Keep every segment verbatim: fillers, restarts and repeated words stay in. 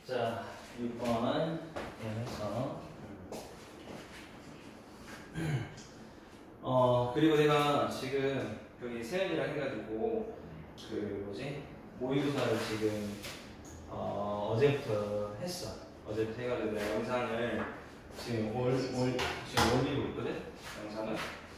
자, 육 번 해서 어 그리고 내가 지금 여기 세연이랑 해가지고 그 뭐지 모의고사를 지금 어, 어제부터 했어. 어제부터 해가지고 내가 영상을 지금 올, 올 지금 올리고 있거든. 영상을.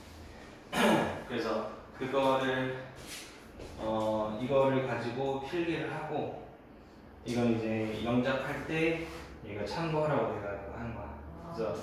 그래서 그거를 어 이거를 가지고 필기를 하고 이건 이제 영작할 때 이거 참고하라고 내가 하는 거야. 그래서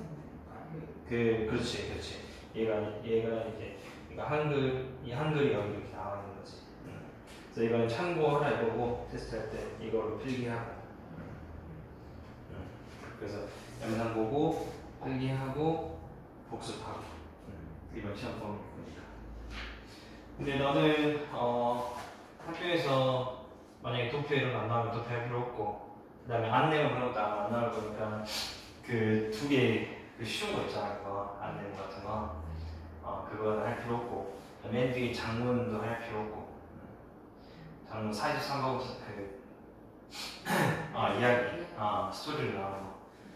그 그렇지 그렇지. 얘가 얘가 이제 그러니까 한글 이 한글이 여기 이렇게 나와 있는 거지. 응. 그래서 이거는 참고하라 이거고 테스트할 때 이걸로 필기하고. 응. 그래서 영상 보고 필기하고 복습하고. 응. 이번 시험 보는 거니까. 근데 너는 어 학교에서 만약에 도표 이런 거 안 나오면 도표 할 필요 없고, 그 다음에 안내문 그런 것도 안 나올 거니까 그 두 개 그 쉬운 거 있잖아. 그거 안내문 같은 거 어 그거 할 필요 없고, 맨 뒤에 장문도 할 필요 없고. 장문 사십삼 번 그 아 이야기 아 스토리를 나오는 거.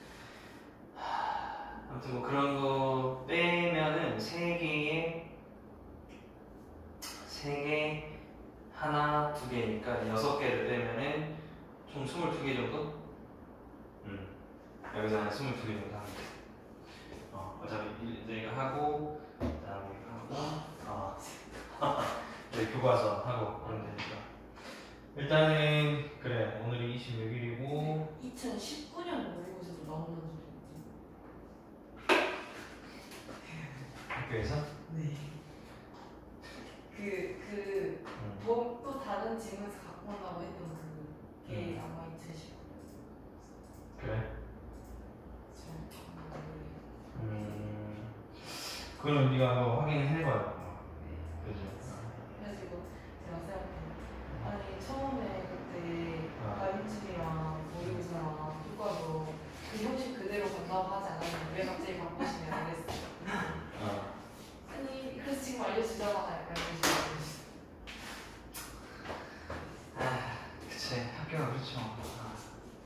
아무튼 뭐 그런 거 빼면은 세 개에 세 개 하나 두 개니까 여섯 개를 빼면은 총 스물두 개 정도? 음 여기서 한 스물두 개 정도 하면 돼. 어 어차피 이제 이거 하고 그다음에 이거 하고 어 이제 교과서 하고 하면 되니까. 일단은 그래 오늘이 이십육 일이고 이천십구 년 모의고사도 나온다는 소리 있지? 학교에서? 네. 그, 그, 음. 뭐, 또 다른 질문에서 갖고 온다고 했던 그게 음. 아마 이천십구 년. 그래? 잘 모르겠어요. 음. 그거는 네가 한번 확인해봐요. 네. 그죠? 그래가지고 제가 생각해요. 아니, 처음에 그때 아. 가림집이랑 모의고사랑 교과서 그 형식 그대로 간다고 하지 않았는데 왜 갑자기 바꾸시냐 이랬어요. 어. 아니, 그래서 지금 알려주자마자 약간 이런 식으로. 아, 그치. 학교가 그렇죠. 아.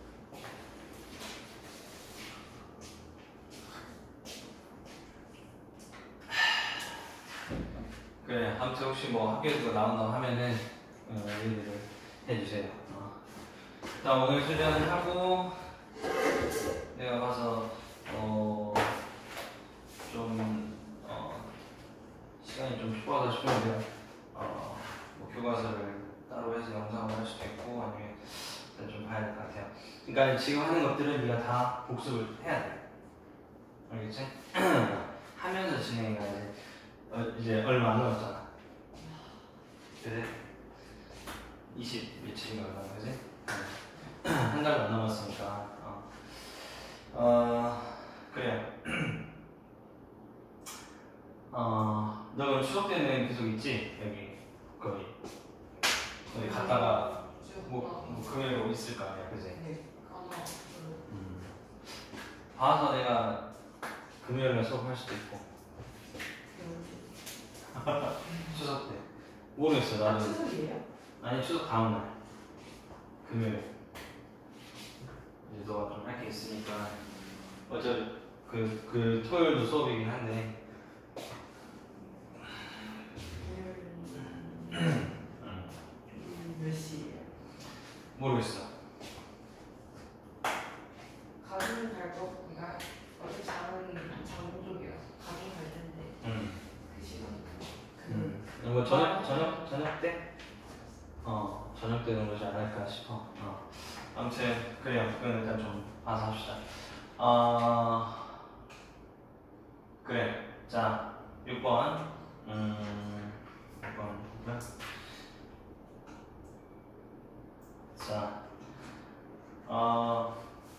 그래, 아무튼 혹시 뭐 학교에서 나온다고 하면은 어, 얘기를 해주세요. 어. 일단 오늘 수련을 하고 내가 가서 어, 좀 어, 시간이 좀 촉박하다 싶은데 어, 뭐 교과서를 따로 해서 영상을 할 수도 있고 아니면 일단 좀 봐야 될 것 같아요. 그러니까 지금 하는 것들은 네가 다 복습을 해야 돼. 알겠지? 하면서 진행해야지. 어, 이제 얼마 안 남았잖아. 그래? 이십 며칠인가 얼마 그지? 한 달도 안 남았으니까. 어, 어 그래. 어, 너 그럼 추석 때는 계속 있지? 여기 거기 어디 갔다가 뭐, 뭐 금요일에 있을 거 아니야, 그지? 네. 아마. 음. 봐서 내가 금요일날 수업할 수도 있고. 추석 때 모르겠어 나는. 추석이에요? 아니 추석 다음날 금요일 이제 너가 좀 할 게 있으니까 어차피 그, 그 토요일도 수업이긴 한데 몇 시에요? 모르겠어. 가긴 갈 거, 그러니까 어제 자는 자는 쪽이라서 가긴 갈 텐데 응. 그 시간 그 응. 뭐 저녁 저녁 저녁 때? 어 저녁 때 정도지 않을까 싶어. 어. 아무튼 그래요. 그건 일단 좀 봐서 합시다. 어 그래. 자 육 번 음 육 번 뭐야? 자 어.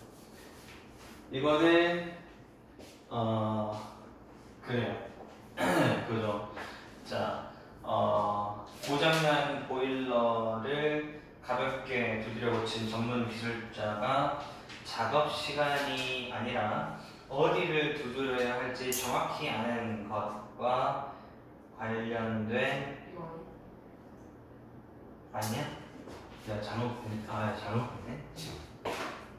이거는 어 그래요. 그죠. 자, 어, 고장난 보일러를 가볍게 두드려 고친 전문 기술자가 작업 시간이 아니라 어디를 두드려야 할지 정확히 아는 것과 관련된 이거 아니야? 내가 잘못 보네. 아 잘못 보네. 지금.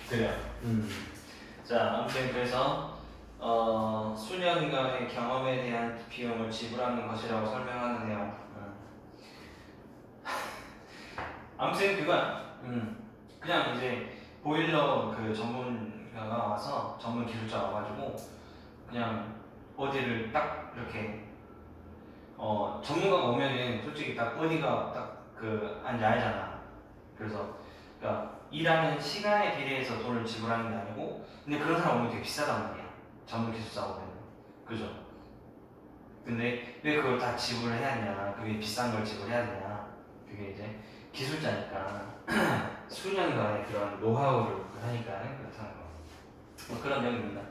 그래요. 음. 자, 아무튼 그래서 어, 수년간의 경험에 대한 비용을 지불하는 것이라고 설명하는 내용. 음. 아무튼 그건 음. 그냥 이제 보일러 그 전문가가 와서 전문 기술자 와가지고 그냥 어디를 딱 이렇게 어 전문가가 오면은 솔직히 딱 어디가 딱 그 앉아야잖아. 그래서 그러니까 일하는 시간에 비례해서 돈을 지불하는 게 아니고 근데 그런 사람 오면 되게 비싸단 말이야. 전문 기술자 오면 그죠? 근데 왜 그걸 다 지불을 해야 하냐? 그게 비싼 걸 지불해야 되냐? 그게 이제 기술자니까 수년간의 그런 노하우를 하니까 그렇다는 거. 뭐 그런 내용입니다.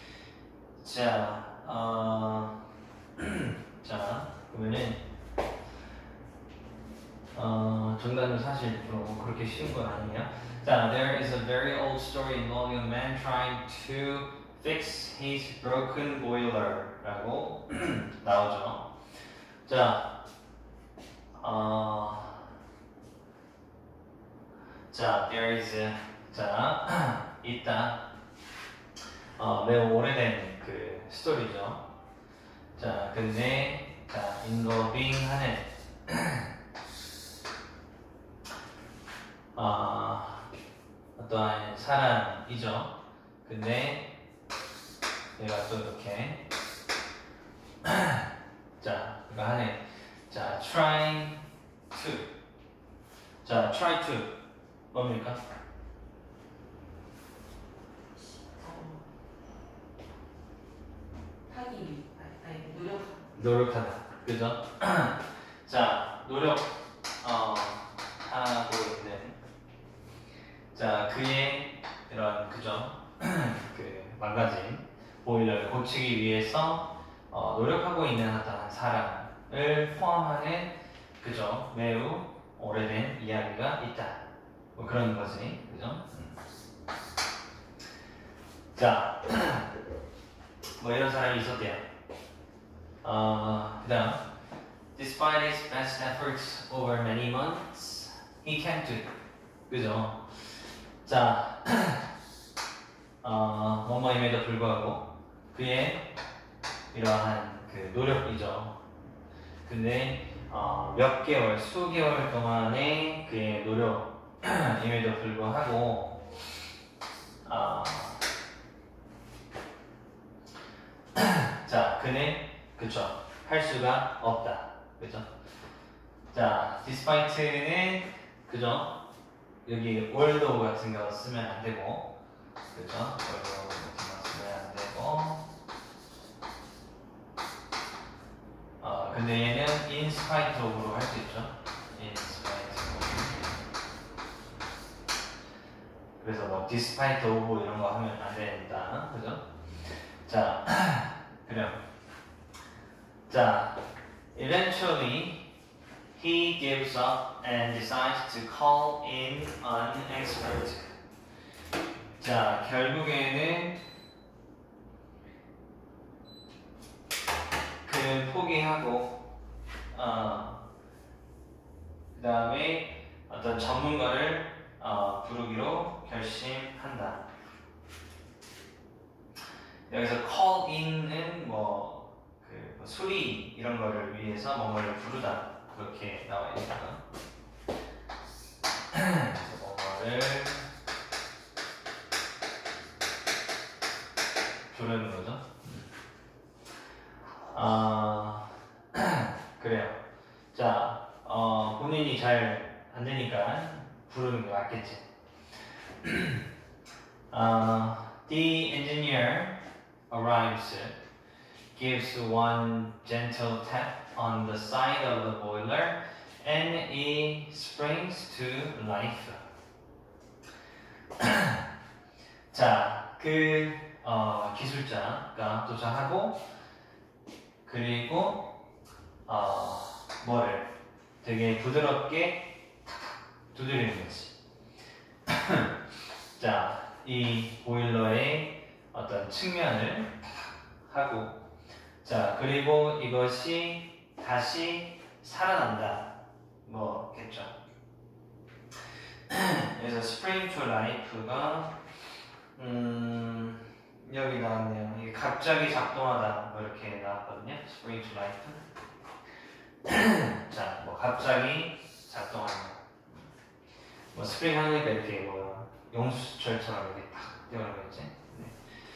자, 어, 자, 그러면은 어, 정답은 사실 뭐 그렇게 쉬운 건 아니에요. 자, there is a very old story involving a man trying to fix his broken boiler라고 나오죠. 자, 어, 자, there is a, 자, 있다. 어, 매우 오래된 그 스토리죠. 자, 근데 자, involving 하는 어, 어떠한 사람이죠. 근데 얘가 또 이렇게 자, 이거 하네. 자, trying to 자, try to 뭡니까? 하기 위, 아니, 아니 노력. 노력하다. 그죠? 자, 노력 어, 하고 있는 자, 그의 이런 그죠? 그 망가진 보일러를 고치기 위해서 어, 노력하고 있는 어떤 사람을 포함하는 그죠? 매우 오래된 이야기가 있다. 뭐 그런 거지, 그죠? 음. 자, 뭐 이런 사람이 있었대요. 어, 그다음, despite his best efforts over many months, he can't do. 그죠? 자, 어, 뭐뭐임에도 불구하고 그의 이러한 그 노력이죠. 근데 어, 몇 개월, 수개월 동안의 그의 노력임에도 불구하고 어, 자, 그는 그쵸 할 수가 없다. 그죠? 자, despite는 그죠? 여기 although 같은 거 쓰면 안 되고, 그죠? although 같은 거 쓰면 안 되고, 어, 근데 얘는 in spite of로 할 수 있죠. in spite of. 그래서 뭐 despite of 이런 거 하면 안 된다. 그죠? 자, 그럼. 자, eventually he gives up and decides to call in an expert. 자, 결국에는 그는 포기하고 어, 그 다음에 어떤 전문가를 어, 부르기로 결심한다. 여기서 call in은 뭐, 그, 뭐 수리 이런 거를 위해서 뭔가를 부르다 그렇게 나와 있니까 그래서 뭔가를 부르는 거죠. 아 그래요. 자, 어, 본인이 잘 안 되니까 부르는 게 맞겠지. uh, the engineer arrives, gives one gentle tap on the side of the boiler, and it springs to life. 자, 그 어, 기술자가 도착하고 그리고 어, 뭐를 되게 부드럽게 두드리는 거지. 자, 이 보일러의 어떤 측면을 하고 자, 그리고 이것이 다시 살아난다. 뭐겠죠. 그래서 spring to life가 음, 여기 나왔네요. 이게 갑자기 작동하다 뭐 이렇게 나왔거든요. Spring to life. 자, 뭐 갑자기 작동하는. 뭐 스프링 하니까 이렇게 뭐 용수철처럼 이렇게 탁 뛰어오는 거 있지. 네.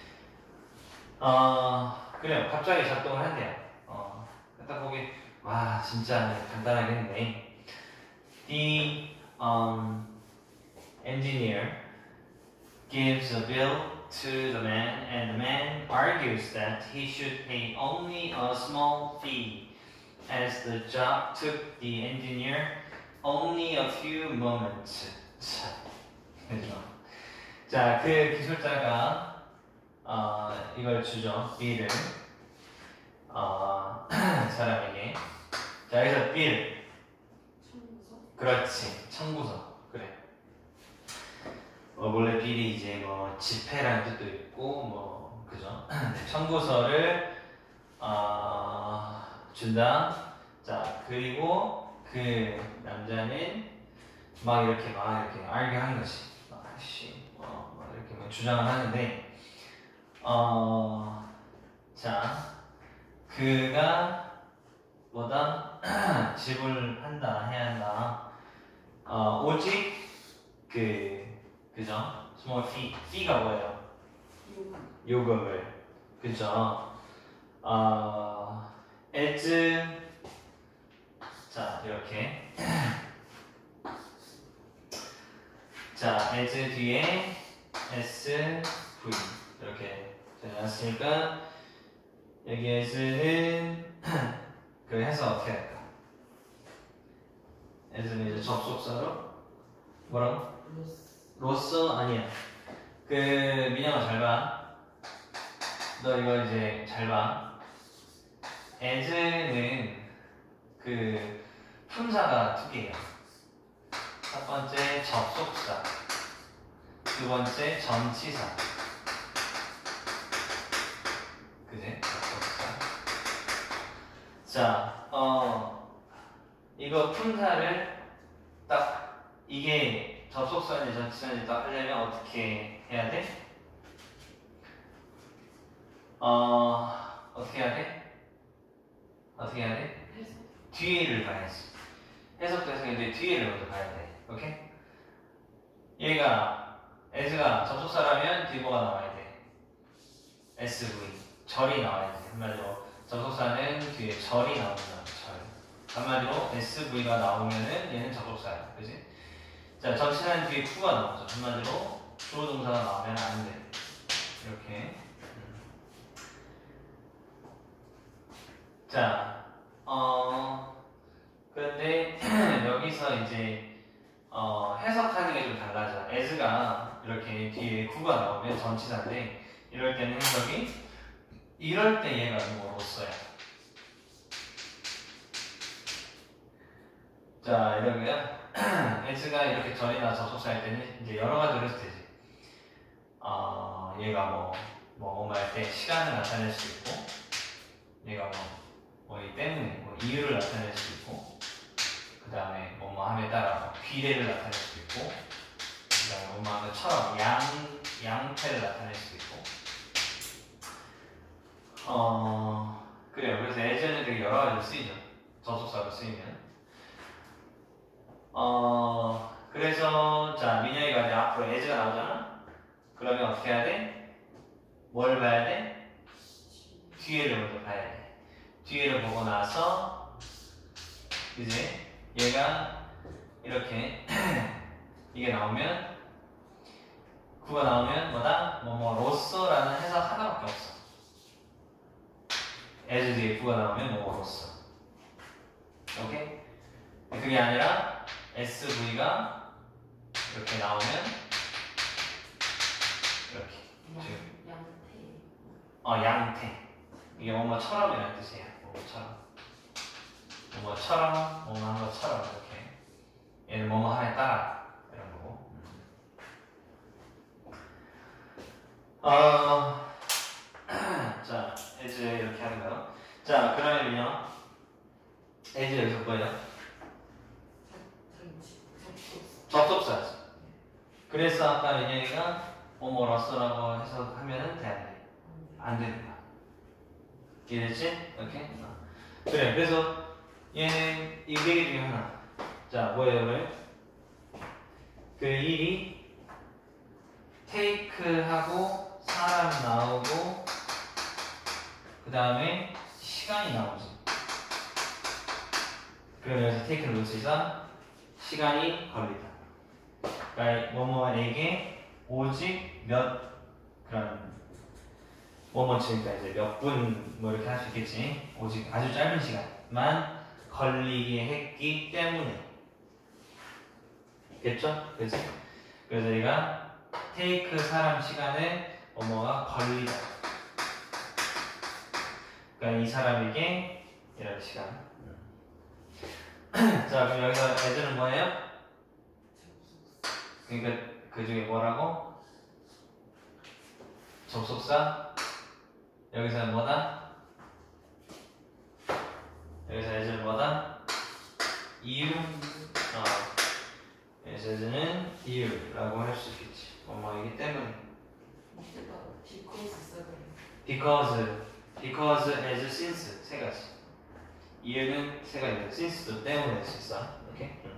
어, 그래요. 갑자기 작동을 한대요. 어, 딱 보기 와 진짜 간단하게 했네. The um, engineer gives a bill to the man, and the man argues that he should pay only a small fee, as the job took the engineer only a few moments. 자, 그죠? 자, 그 기술자가 어, 이걸 주죠. 빌을 어, 사람에게. 자, 여기서 빌. 청구서? 그렇지. 청구서. 그래. 어, 원래 빌이 이제 뭐 지폐라는 뜻도 있고 뭐 그죠? 청구서를 어, 준다. 자, 그리고 그 남자는 막 이렇게 막 이렇게 알게하는 것이 막 씨, 어, 막 이렇게 막 주장을 하는데 어, 자, 그가 뭐다 지불한다 해야 한다. 어, 오직 그 그죠? small fee, fee가 뭐예요? 요금을 그죠? 어, as 자 이렇게 자 as 뒤에 s v 이렇게 되었으니까 여기 as는 그 해서 어떻게 할까? as는 이제 접속사로 뭐라고? 로써 아니야. 그 민영아 잘 봐. 너 이거 이제 잘 봐. as는 그 품사가 두 개예요. 첫 번째 접속사, 두 번째 전치사. 그지? 접속사. 자, 어 이거 품사를 딱 이게 접속사인지 전치사인지 딱 하려면 어떻게 해야 돼? 어 어떻게 해야 돼? 어떻게 해야 돼? 뒤에를 봐야지. 해석도 해석인데 뒤에를 먼저 봐야 돼. 오케이? 얘가 as가 접속사라면 뒤에 뭐가 나와야 돼? 에스브이 절이 나와야 돼. 한마디로 접속사는 뒤에 절이 나온다. 절. 한마디로 에스브이가 나오면은 얘는 접속사야. 그지? 자, 전치사는 뒤에 구가 나오죠. 한마디로 주어 동사가 나오면 안 돼. 이렇게. 자, 어, 그런데 여기서 이제 어, 해석하는 게 좀 달라져. as가 이렇게 뒤에 구가 나오면 전치사인데 이럴 때는 해석이 이럴 때 얘가 뭐로써야. 자, 이러면 as가 이렇게 절이나 접속사일 때는 이제 여러 가지로 해서 되지. 어, 얘가 뭐, 뭐, 뭐뭐 할 때 시간을 나타낼 수 있고, 얘가 뭐, 뭐, 이 때문에, 뭐, 이유를 나타낼 수 있고, 그 다음에 뭐뭐 함에 따라 뭐 비례를 나타낼 수 있고, 그 다음에 뭐뭐 하면처럼 양, 양태를 나타낼 수 있고, 어, 그래요. 그래서 as는 되게 여러 가지로 쓰이죠. 접속사로 쓰이면. 어, 그래서, 자, 민영이가 이제 앞으로 as가 나오잖아? 그러면 어떻게 해야 돼? 뭘 봐야 돼? 뒤에를 먼저 봐야 돼. 뒤에를 보고 나서, 이제, 얘가 이렇게, 이게 나오면, 구가 나오면 뭐다? 뭐, 뭐, 로서라는 해석 하나밖에 없어. as 뒤에 구가 나오면 뭐, 로서. 오케이? 그게 아니라, 에스브이가 이렇게 나오면 이렇게 지금 양태. 어 양태 이게 뭐뭐처럼이라는 뜻이에요. 뭐뭐처럼 뭐뭐처럼 뭐뭐 한 것처럼 이렇게 얘는 뭐뭐 함에 따라 이런 거고. 어, 자 as 이렇게 하는 거요. 자 그러면요 as 여기서 뭐예요? 접속사지. 그래서 아까 민영이가 뭐뭐로서라고 해석하면은 돼, 안 돼? 안 되는 거야. 이해됐지? 오케이? 어. 그래, 그래서 얘는 이 네 개 중에 하나. 자, 뭐예요, 그래? 그 일이 테이크하고 사람 나오고 그 다음에 시간이 나오지. 그러면서 테이크를 놓치자 시간이 걸리다. 그러니까 뭐뭐에게 오직 몇 그런 뭐뭐치니까 이제 몇 분 뭐 이렇게 할 수 있겠지. 오직 아주 짧은 시간만 걸리게 했기 때문에. 겠죠? 그치? 그래서 얘가 테이크 사람 시간에 뭐뭐가 걸리다. 그러니까 이 사람에게 이런 시간. 자, 그럼 여기서 애들은 뭐예요? 그러니까 그 중에 뭐라고? 접속사. 여기서는 뭐다? 여기서 애들은 뭐다? 이유. 어. 여기서 애들은 이유라고 할 수 있겠지. 뭐뭐이기 때문에. because, because, as, since 세 가지. 이유는 세 가지다. since도 때문에 할 수 있어. 오케이? 응.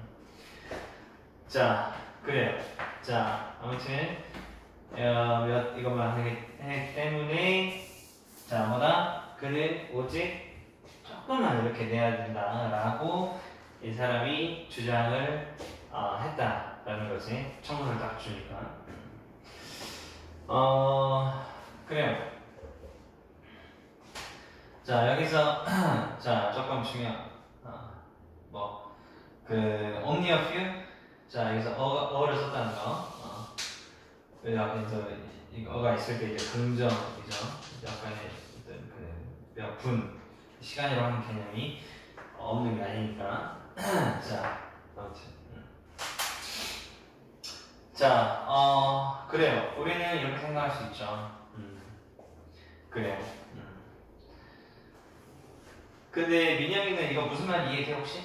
자, 그래요. 자, 아무튼 어, 몇 이것만 하기 때문에 자, 뭐다? 그는 오직 조금만 이렇게 내야 된다라고 이 사람이 주장을 어, 했다라는 거지. 청문을 딱 주니까. 어, 그래요. 자, 여기서 자, 조금 중요한 어, 뭐, 그 only a few. 자, 여기서 어가, 어를 썼다는 거. 어. 앞에서 어가 있을 때 이제 긍정이죠. 약간의 어떤 그 몇 분 시간이라고 하는 개념이 없는 게 아니니까. 자, 아무튼. 음. 자, 어, 그래요. 우리는 이렇게 생각할 수 있죠. 음. 그래요. 음. 근데 민영이는 이거 무슨 말 이해돼 혹시?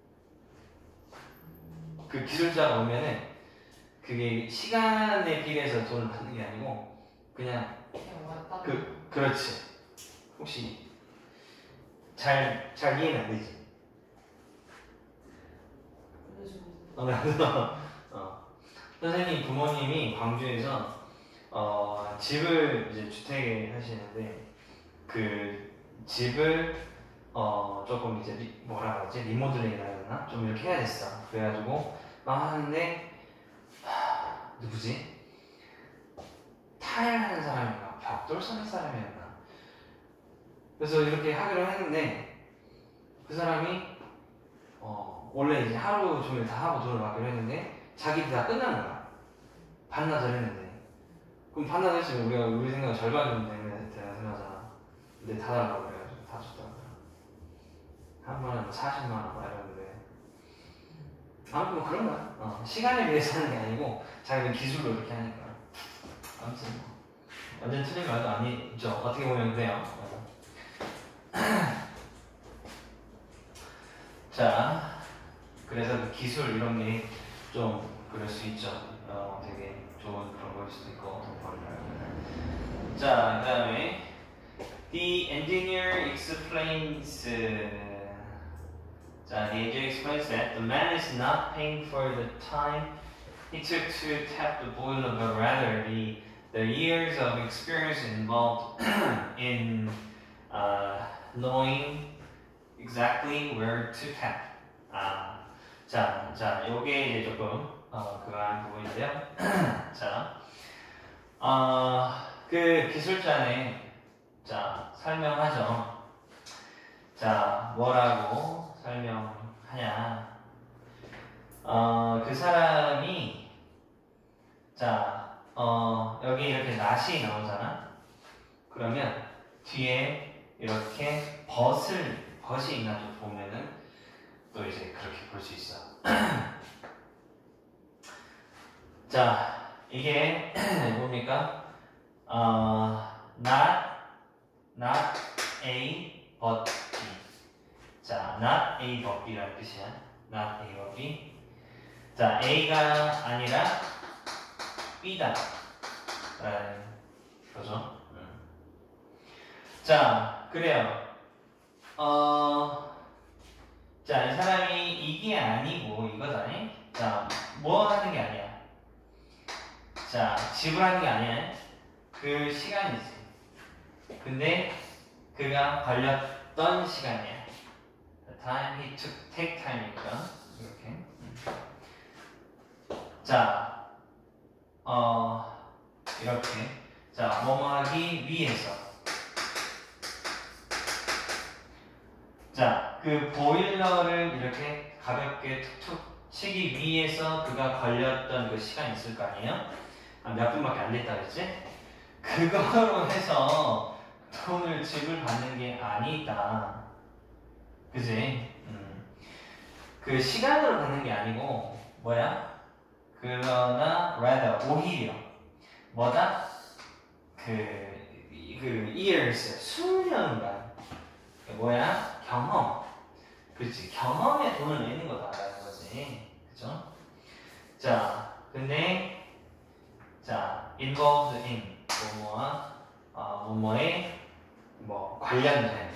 그 기술자가 오면은 그게 시간에 비례해서 돈을 받는 게 아니고 그냥 그 그렇지. 혹시 잘 잘 이해는 안 되지? 어, 어. 선생님 부모님이 광주에서 어, 집을 이제 주택에 하시는데 그 집을 어 조금 이제 리, 뭐라 그러지 리모델링이라 해야 되나 좀 이렇게 해야 됐어. 그래가지고 막 하는데 하, 누구지 타일 하는 사람인가 벽돌 쓰는 사람이었나 그래서 이렇게 하기로 했는데 그 사람이 어 원래 이제 하루 종일 다 하고 돈을 받기로 했는데 자기들 다 끝난 거야. 반나절 했는데 그럼 반나절 했으면 우리가 우리 생각 절반 정도 되는 생각하잖아. 근데 다 달라고 그래가지고 다 줬다고. 한 번에 뭐 사십만 원 막 이러는데 아무튼 뭐 그런 거야. 어, 시간에 비해서 하는 게 아니고 자기는 기술로 이렇게 하니까 아무튼 뭐 완전 틀린 말도 아니죠. 어떻게 보면 그래요. 어. 자, 그래서 그 기술 이런 게 좀 그럴 수 있죠. 어, 되게 좋은 그런 걸 수도 있고 자, 그 다음에 The engineer explains 자, the engineer explains that the man is not paying for the time he took to tap the boiler, but rather the the years of experience involved in uh, knowing exactly where to tap. 아, 자, 자, 요게 이제 조금 어, 그거한 부분인데요. 자, 어, 그 기술자네, 자 설명하죠. 자, 뭐라고 설명하냐? 어, 그 사람이 자, 어, 여기 이렇게 낫이 나오잖아. 그러면 뒤에 이렇게 벗을 벗이 있나 좀 보면은 또 이제 그렇게 볼 수 있어. 자, 이게 뭡니까? 어, not, not A but B. 자, not A but B라는 뜻이야. not A but B. 자, A가 아니라 B다. 라는 거죠. 음. 자, 그래요. 어, 자, 이 사람이 이게 아니고 이거잖아요. 자, 뭐 하는 게 아니야? 자, 지불하는 게 아니야. 그 시간이지. 근데 그가 걸렸던 시간이야. The time he took, take time이니까 이렇게. 음. 자, 어, 이렇게. 자, 뭐뭐 하기 위해서. 자, 그 보일러를 이렇게 가볍게 툭툭 치기 위해서 그가 걸렸던 그 시간이 있을 거 아니에요? 아, 몇 분밖에 안 됐다 그랬지? 그거로 해서 돈을 지불받는 게 아니다. 그지? 음. 그 시간으로 받는 게 아니고 뭐야? 그러나 rather 오히려 뭐다? 그, 그 years 수년간 뭐야? 경험. 그렇지. 경험에 돈을 내는 거다라는 거지. 그죠? 자, 근데 자, involved in 뭐뭐와 어, 뭐뭐에 뭐 관련된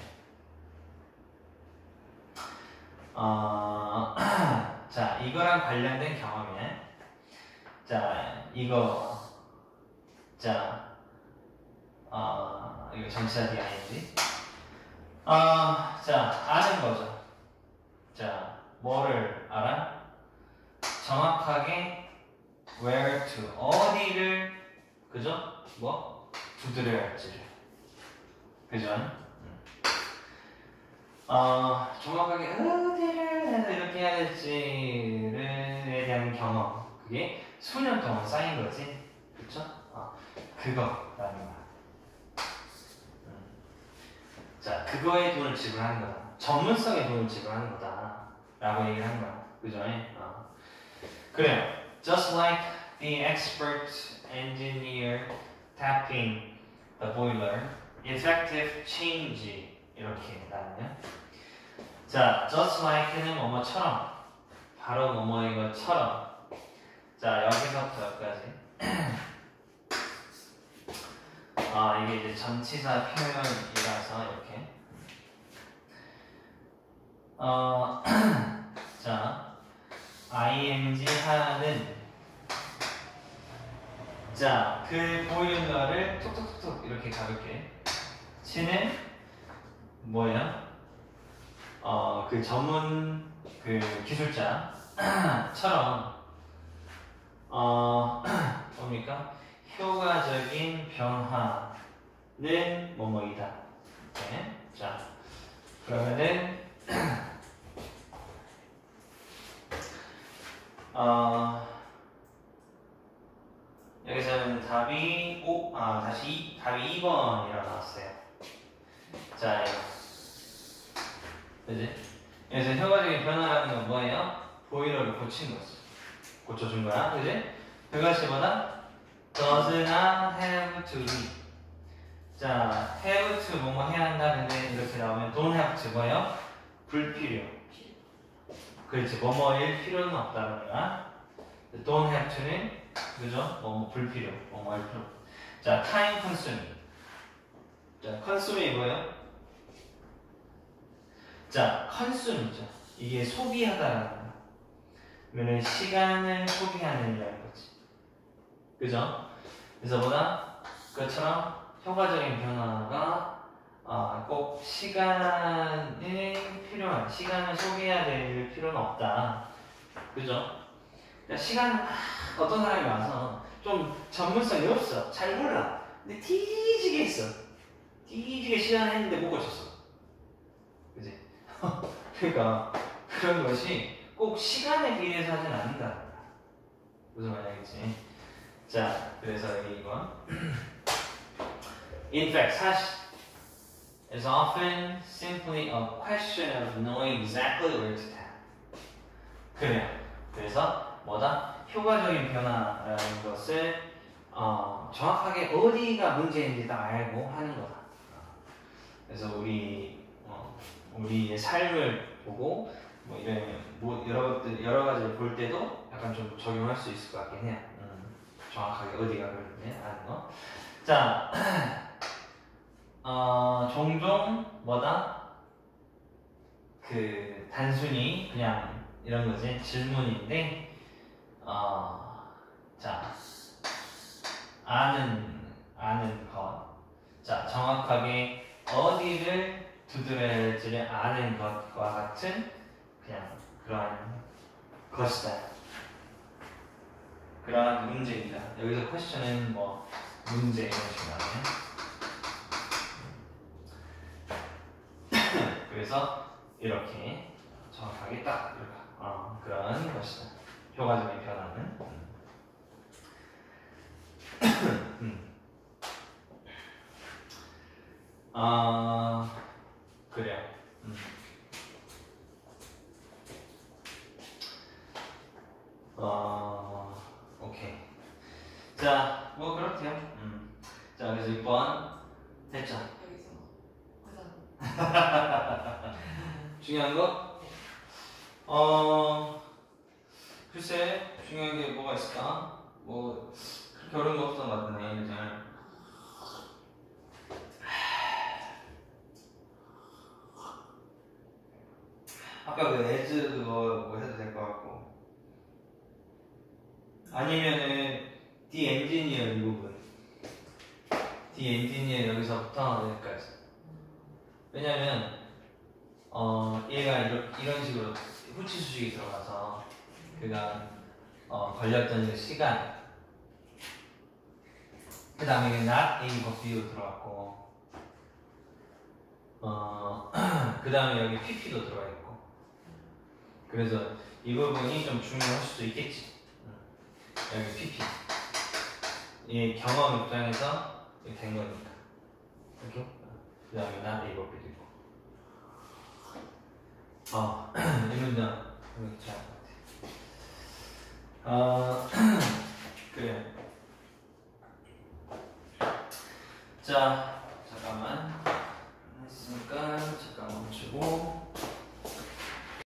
어, 자, 이거랑 관련된 경험이네. 자, 이거 자, 어, 이거 전치사디 아닌지. 아, 자, 아는 거죠. 자, 뭐를 알아? 정확하게 where to, 어디를, 그죠? 뭐? 두드려야 할지를. 그죠? 음. 어, 정확하게 어디를 해서 이렇게 해야 될지에 대한 경험. 그게 수년 동안 쌓인 거지. 그쵸? 어, 그거라는 거야. 자, 그거에 돈을 지불하는 거다. 전문성에 돈을 지불하는 거다. 라고 얘기를 하는 거야. 그죠? 어. 그래요. Just like the expert engineer tapping the boiler, effective change. 이렇게 나오네요. 자, just like는 뭐뭐처럼. 바로 뭐뭐인 것처럼. 자, 여기서부터 여기까지. 아, 이게 이제 전치사 표현이라서 이렇게. 어, 자, ing 하는 자, 그 보일러를 톡톡톡톡 이렇게 가볍게 치는 뭐야? 어, 그 전문 그 기술자처럼 어, 뭡니까? 효과적인 변화는 뭐뭐이다. 네. 자, 그러면은 어, 여기서는 답이 오, 아 다시 답이 이 번이라고 나왔어요. 자, 이거. 그지? 그래서 효과적인 변화라는 건 뭐예요? 보일러를 고친 거지. 고쳐준 거야, 그지? 그것이 뭐다? does not have to be. 자, have to 뭐뭐 해야 한다. 근데 이렇게 나오면 don't have to 뭐예요? 불필요. 그렇지. 뭐뭐일 필요는 없다는 거야. don't have to는 그죠? 뭐뭐 불필요. 뭐뭐일 필요. 자, time consuming. 자, consum이 뭐예요? 자, consume이죠. 이게 소비하다라는 거야. 그러면 시간을 소비하는이라는 거지. 그죠? 그래서 뭐다? 그것처럼 효과적인 변화가 아, 꼭 시간이 필요한, 시간을 소비해야 될 필요는 없다. 그죠? 그러니까 시간, 아, 어떤 사람이 와서 좀 전문성이 없어. 잘 몰라. 근데 뒤지게 했어. 뒤지게 시간 했는데 못 고쳤어. 그지? 그러니까 그런 것이 꼭 시간에 비해서 하진 않는다. 무슨 말이겠지? 자, 그래서 여기 이거. In fact, 사실 is often simply a question of knowing exactly where to tap. 그래요. 그래서 뭐다? 효과적인 변화라는 것을 어, 정확하게 어디가 문제인지 딱 알고 하는 거다. 그래서 우리 어, 우리의 삶을 보고 뭐 이런 뭐 여러 것들 여러 가지를 볼 때도 약간 좀 적용할 수 있을 것 같긴 해요. 음, 정확하게 어디가 그런지 아는 거. 자, 어, 종종 뭐다? 그 단순히 그냥 이런 거지 질문인데, 어, 자, 아는 아는 것. 자, 정확하게 어디를 두드려야 할지를 아는 것과 같은 그냥 그러한 것이다. 그러한 문제이다. 여기서 퀘스천은 뭐 문제 이런 식으로 나오네. 그래서 이렇게 정확하게 딱 이렇게 어, 그런 것이다. 효과적인 변화는. 음. 아 그래요. 음. 어 오케이. 자, 뭐 그렇대요. 음. 자, 그래서 육 번 됐죠. 여기서 가자. 중요한 거? 어 글쎄 중요한 게 뭐가 있을까? 뭐 그렇게 어려운 거 없었던 것 같네. 그죠? 아까 그 as 그거 뭐 해도 될 것 같고, 아니면은 the engineer 이 부분, the engineer 여기서부터 여기까지. 왜냐면 어 얘가 이런, 이런 식으로 후치 수식이 들어가서 그가 어, 걸렸던 그 시간, 그 다음에 not A but B로 들어갔고, 어, 그 다음에 여기 피피도 들어가 있고, 그래서 이 부분이 좀 중요할 수도 있겠지. 여기 피피. 이 경험 입장에서 된 거니까. 이렇게. 그 다음에 not A but B도 있고. 어, 이 문장. 이거 잘한 것 같아. 어,